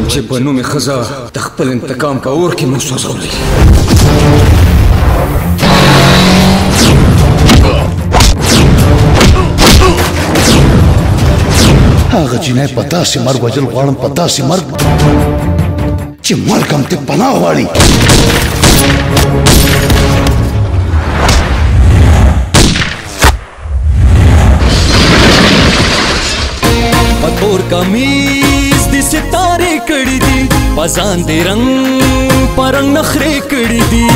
چې په نومې ښځه د خپل انتقام په اور کې مو سوځولی. هغه جنۍ په داسې مرګ وژل غواړم، په داسې مرګ چې مرګ هم ترې پناه غواړي. پتور کمیز دی ستاره کړي دي، پزان دی رنگ پرنګ نخرې کړي دي.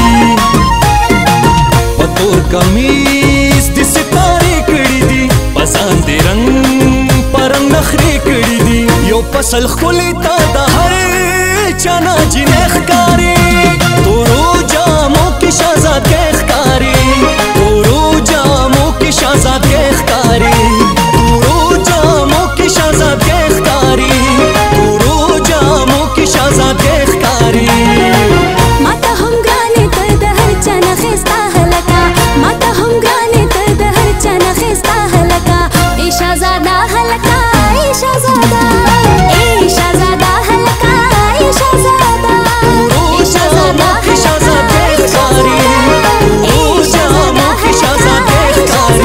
پتور کمیز دی ستاره کړي دي، پزان دی رنگ پرنګ نخرې کړي دي. یو فصل خولي تا د هر چانا جنې ښکاري، تورو جامو کې شهزادګۍ ښکاري، تورو جامو کې شهزادګۍ ښکاري، تورو جامو کې شهزادګۍ ښکاري، تورو جامو کې شهزادګۍ ښکاري. ماته هم ګرانې ته د هر چا نه ښایسته هلکه، ماته هم ګرانې ته د هر چا نه ښایسته هلکه. ای شهزاده هلکه، ای شهزاده، ای شهزاده هلکه، ای شهزاده، ای شهزاده کې شهزادګۍ ښکاري، تورو جامو کې شهزادګۍ ښکاري.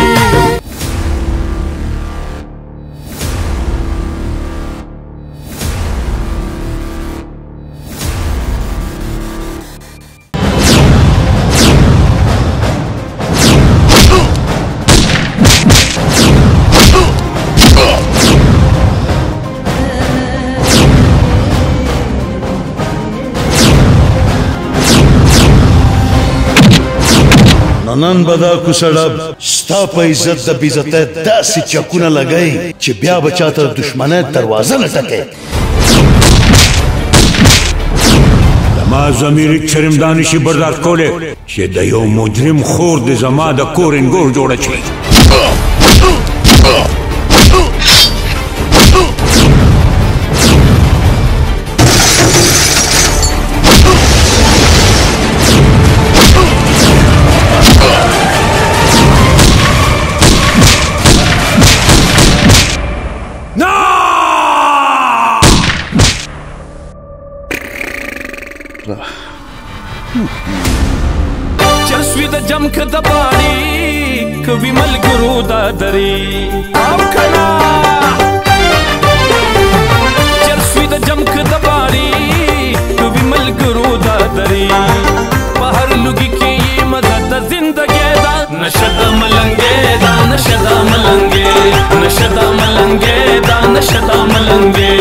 نن به دا کوڅه ستا په عزت د بېعزتۍ داسې چکونه لګئ چې بیا به چاته د دښمنۍ دروازه نه ټکئ. زما ضمیر چرم دا نشي برداشت کولی چې د یو مجرم خور د زما د کور انګور جوړه شي. چرسوی د جمک د باړي کوي ملګرو دا دري او کنا چرسوی د جمک د باړي کوي ملګرو دا دري بهر لګي کې مدد زندګي دا نشد ملنګي دا نشد ملنګي نشد ملنګي دا نشد ملنګي